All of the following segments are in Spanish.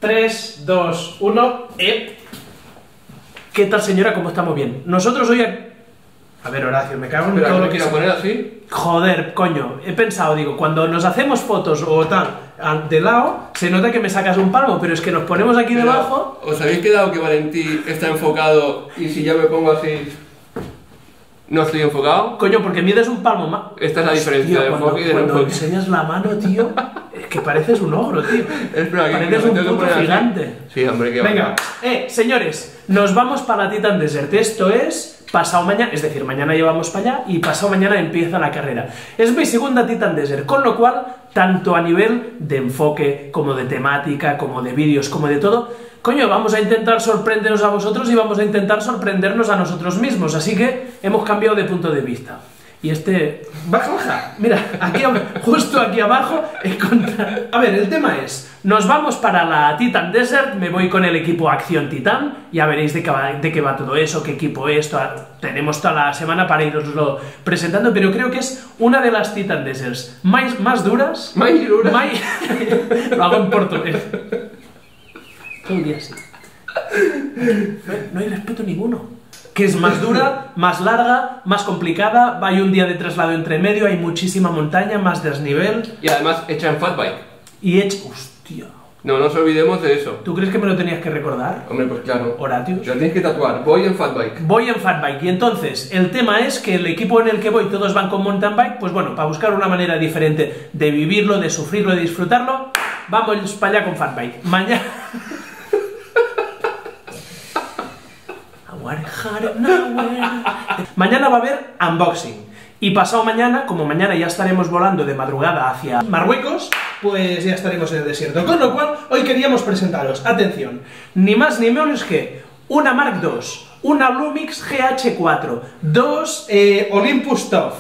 3, 2, 1... ¿Qué tal, señora? ¿Cómo estamos? Bien. Nosotros hoy... A ver, Horacio, me cago en todo lo que... ¿Quiero poner así? Joder, coño, he pensado, digo, cuando nos hacemos fotos o tal, de lado, se nota que me sacas un palmo, pero es que nos ponemos aquí debajo... ¿Os habéis quedado que Valentí está enfocado y si yo me pongo así... ¿No estoy enfocado? Coño, porque mides un palmo más... Esta es la diferencia de enfoque y de no Cuando enfoque. enseñas la mano, tío, es que pareces un ogro, tío. Espera, que Pareces me un tengo que puto poner así. gigante. Sí, hombre, que Venga, señores, nos vamos para la Titan Desert. Esto es pasado mañana, es decir, mañana llevamos para allá y pasado mañana empieza la carrera. Es mi segunda Titan Desert, con lo cual, tanto a nivel de enfoque, como de temática, como de vídeos, como de todo, coño, vamos a intentar sorprenderos a vosotros y vamos a intentar sorprendernos a nosotros mismos. Así que hemos cambiado de punto de vista. Y este... Baja. Mira, aquí, justo aquí abajo he encontrado... A ver, el tema es... Nos vamos para la Titan Desert, me voy con el equipo Acción Titan, ya veréis de qué va todo eso, qué equipo es, tenemos toda la semana para iroslo presentando, pero creo que es una de las Titan Deserts más duras... ¿Más duras? Lo hago en portugués. Todo el día así. No hay respeto ninguno. Que es más dura, más larga, más complicada, hay un día de traslado entre medio, hay muchísima montaña, más desnivel. Y además hecha en fatbike. Y hecho... Hostia. No nos olvidemos de eso. ¿Tú crees que me lo tenías que recordar? Hombre, pues claro. Horatius. Lo tienes que tatuar. Voy en fatbike. Voy en fatbike. Y entonces, el tema es que el equipo en el que voy, todos van con mountain bike, pues bueno, para buscar una manera diferente de vivirlo, de sufrirlo, de disfrutarlo, vamos para allá con fatbike. Mañana... Mañana va a haber unboxing. Y pasado mañana, como mañana ya estaremos volando de madrugada hacia Marruecos, pues ya estaremos en el desierto. Con lo cual, hoy queríamos presentaros, atención, ni más ni menos que una Mark II, una Lumix GH4, dos Olympus TOF,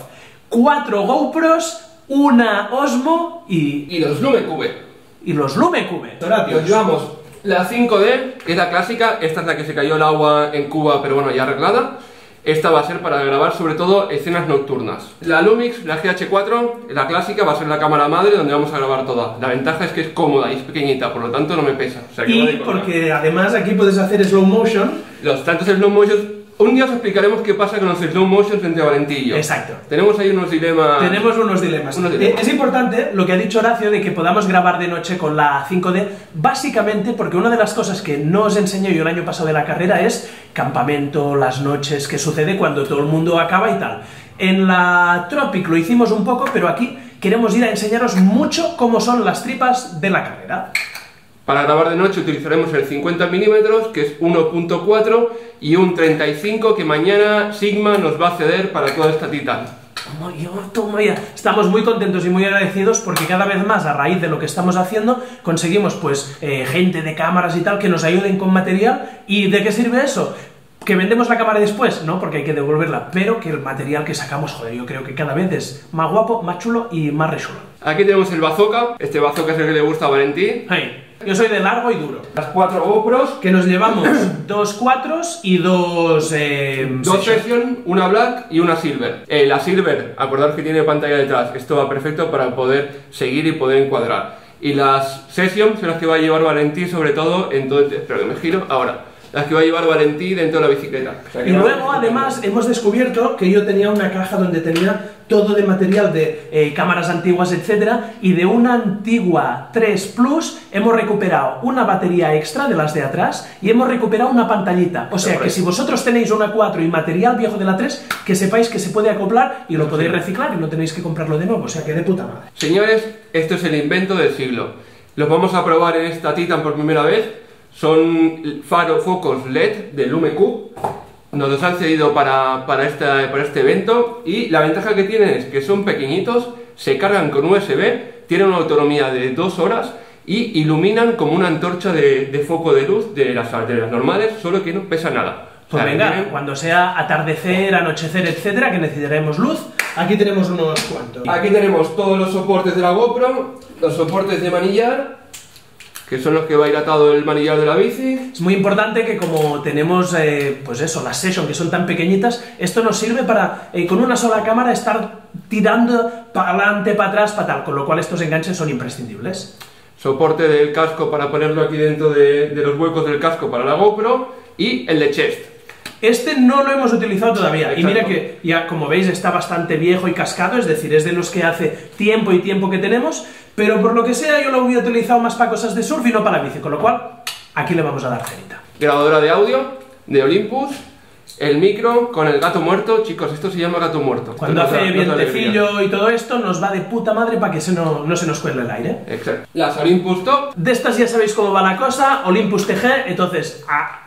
4 GoPros, una Osmo Y los LumeCube. y los LumeCube. Y os llevamos la 5D, que es la clásica. Esta es la que se cayó el agua en Cuba, pero bueno, ya arreglada. Esta va a ser para grabar sobre todo escenas nocturnas. La Lumix, la GH4, la clásica, va a ser la cámara madre donde vamos a grabar toda. La ventaja es que es cómoda y es pequeñita, por lo tanto no me pesa. O sea, que Y vale con porque además aquí puedes hacer slow motion. nada. Los tantos slow motions... Un día os explicaremos qué pasa con los slow motions entre Valentí y yo. Exacto. Tenemos ahí unos dilemas... Tenemos unos dilemas. Es importante lo que ha dicho Horacio de que podamos grabar de noche con la 5D, básicamente porque una de las cosas que no os enseñé yo el año pasado de la carrera es campamento, las noches, qué sucede cuando todo el mundo acaba y tal. En la Tropic lo hicimos un poco, pero aquí queremos ir a enseñaros mucho cómo son las tripas de la carrera. Para grabar de noche utilizaremos el 50 mm, que es 1.4, y un 35 que mañana Sigma nos va a ceder para toda esta Titan. Toma ya. Estamos muy contentos y muy agradecidos porque cada vez más, a raíz de lo que estamos haciendo, conseguimos pues gente de cámaras y tal que nos ayuden con material. ¿Y de qué sirve eso? ¿Que vendemos la cámara después? No, porque hay que devolverla, pero que el material que sacamos, joder, yo creo que cada vez es más guapo, más chulo y más rechulo. Aquí tenemos el bazooka. Este bazooka es el que le gusta a Valentí. Hey, yo soy de largo y duro. Las 4 GoPros, Que nos llevamos 2 4s y 2 dos Session, una Black y una Silver. La Silver, acordaros que tiene pantalla detrás. Esto va perfecto para poder seguir y poder encuadrar. Y las Session son las que va a llevar Valentí, sobre todo en todo... Espera que me giro, ahora. Las que va a llevar Valentí dentro de la bicicleta. O sea, y luego, además, hemos descubierto que yo tenía una caja donde tenía todo de material de cámaras antiguas, etcétera, y de una antigua 3 Plus hemos recuperado una batería extra de las de atrás y hemos recuperado una pantallita. O sea que si vosotros tenéis una 4 y material viejo de la 3, que sepáis que se puede acoplar y lo podéis reciclar y no tenéis que comprarlo de nuevo. O sea que de puta madre. Señores, esto es el invento del siglo. Los vamos a probar en esta Titan por primera vez. Son focos LED de LumeCube. Nos los han cedido para este evento. Y la ventaja que tienen es que son pequeñitos, se cargan con USB, tienen una autonomía de 2 horas y iluminan como una antorcha de foco de luz de las normales, solo que no pesa nada. Pues venga, cuando sea atardecer, anochecer, etcétera, que necesitaremos luz, aquí tenemos unos cuantos. Aquí tenemos todos los soportes de la GoPro, los soportes de manillar, que son los que va a ir atado el manillar de la bici. Es muy importante que como tenemos, pues eso, las Session que son tan pequeñitas, esto nos sirve para, con una sola cámara, estar tirando para adelante, para atrás, para tal, con lo cual estos enganches son imprescindibles. soporte del casco para ponerlo aquí dentro de los huecos del casco para la GoPro y el de chest. Este no lo hemos utilizado todavía. Exacto. Y mira que ya, como veis, está bastante viejo y cascado, es decir, es de los que hace tiempo y tiempo que tenemos, pero por lo que sea yo lo hubiera utilizado más para cosas de surf y no para la bici, con lo cual aquí le vamos a dar genita. Grabadora de audio de Olympus, el micro con el gato muerto. Chicos, esto se llama gato muerto. Cuando Esto hace nos da vientecillo y todo esto, nos va de puta madre para que no se nos cuele el aire. Exacto. Las Olympus Top. De estas ya sabéis cómo va la cosa, Olympus TG, entonces...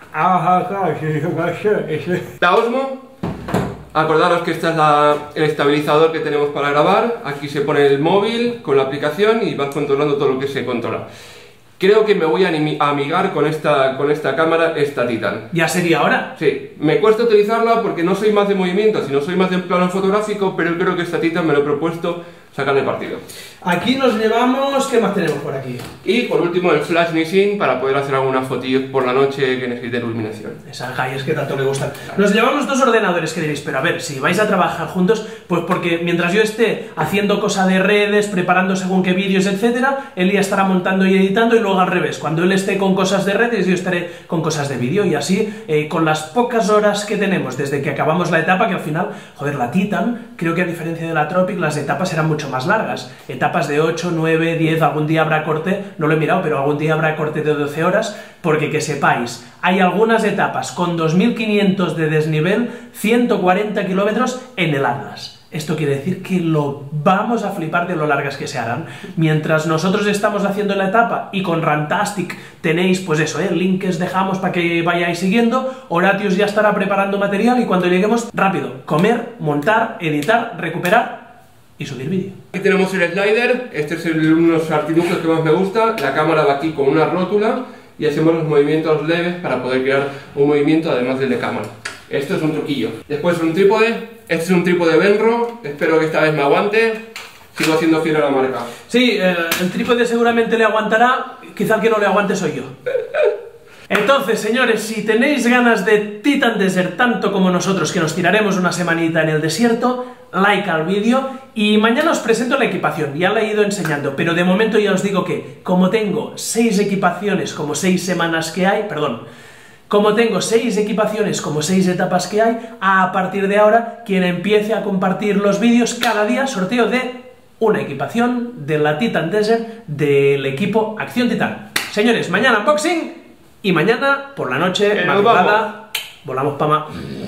La Osmo. Acordaros que este es el estabilizador que tenemos para grabar. Aquí se pone el móvil con la aplicación y vas controlando todo lo que se controla. Creo que me voy a amigar con esta cámara, esta Titan. ¿Ya sería hora? Sí, me cuesta utilizarla porque no soy más de movimiento, sino soy más de plano fotográfico, pero creo que esta Titan me lo he propuesto sacarle partido. Aquí nos llevamos... ¿Qué más tenemos por aquí? Y por último el Flash Nissin para poder hacer algunas fotillos por la noche que necesite iluminación. Esas gallas que tanto le gustan. Nos llevamos dos ordenadores, que diréis, pero a ver, si vais a trabajar juntos, pues porque mientras yo esté haciendo cosa de redes, preparando según qué vídeos, etcétera, él ya estará montando y editando, y luego al revés, cuando él esté con cosas de redes, yo estaré con cosas de vídeo, y así, con las pocas horas que tenemos desde que acabamos la etapa, que al final, joder, la Titan, creo que a diferencia de la Tropic, las etapas eran mucho más largas, etapas de 8, 9, 10, algún día habrá corte, no lo he mirado, pero algún día habrá corte de 12 horas, porque que sepáis, hay algunas etapas con 2500 de desnivel, 140 kilómetros en el Atlas. Esto quiere decir que lo vamos a flipar de lo largas que se harán. Mientras nosotros estamos haciendo la etapa y con Rantastic tenéis, pues eso, el link que os dejamos para que vayáis siguiendo, Horatius ya estará preparando material y cuando lleguemos, rápido, comer, montar, editar, recuperar y subir vídeo. Aquí tenemos el slider, este es uno de los artilugios que más me gusta, la cámara va aquí con una rótula y hacemos los movimientos leves para poder crear un movimiento además del de cámara. Esto es un truquillo. Después un trípode, este es un trípode Benro, espero que esta vez me aguante, sigo siendo fiel a la marca. Sí, el trípode seguramente le aguantará, quizá el que no le aguante soy yo. Entonces, señores, si tenéis ganas de Titan Desert tanto como nosotros, que nos tiraremos una semanita en el desierto, like al vídeo y mañana os presento la equipación, ya la he ido enseñando, pero de momento ya os digo que como tengo 6 equipaciones como 6 semanas que hay, como tengo 6 equipaciones como 6 etapas que hay, a partir de ahora, quien empiece a compartir los vídeos, cada día sorteo de una equipación de la Titan Desert del equipo Acción Titan. Señores, mañana unboxing y mañana por la noche, madrugada, volamos para